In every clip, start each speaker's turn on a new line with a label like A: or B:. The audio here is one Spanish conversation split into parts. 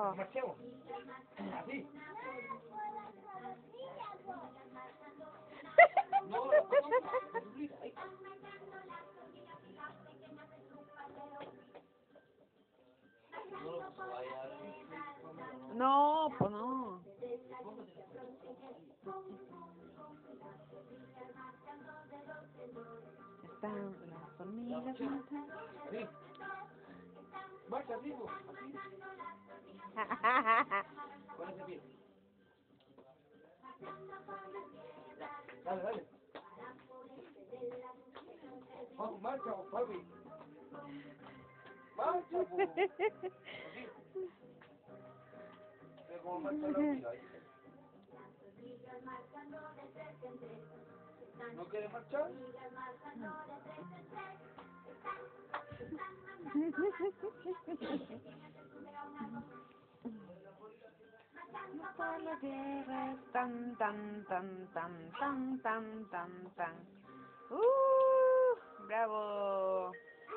A: Oh.
B: Marchemos. Así. No,
A: No, pues no. Están las hormigas.
B: Sí. Marcha, así, po. Con ese pie. Dale, dale. Vamos, marcha, papi. Marcha, po. Así. Ve cómo marcha la hormiga ahí. ¿No quiere marchar?
A: Por la tierra es tan, tan, tan, tan, tan, tan, tan, tan. ¡Bravo!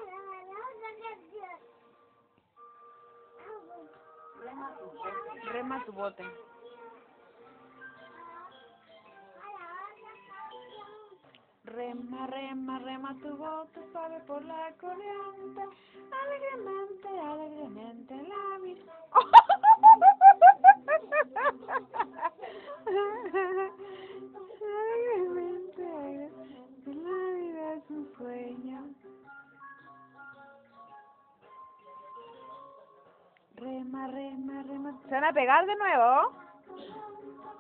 A: Rema tu bote. Rema, rema, rema tu bote, suave por la corriente, alegremente, alegremente la vida. Alegremente, alegremente, la vida es un sueño. Rema, rema, rema. ¿Se van a pegar de nuevo?